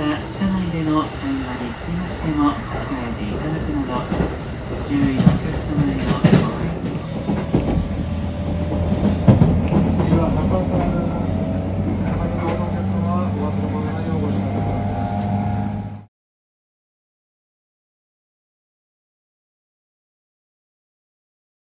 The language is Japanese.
車内での会話につきましても控えていただくなど、周囲のお客様へのご配慮。 こんにちは、中岡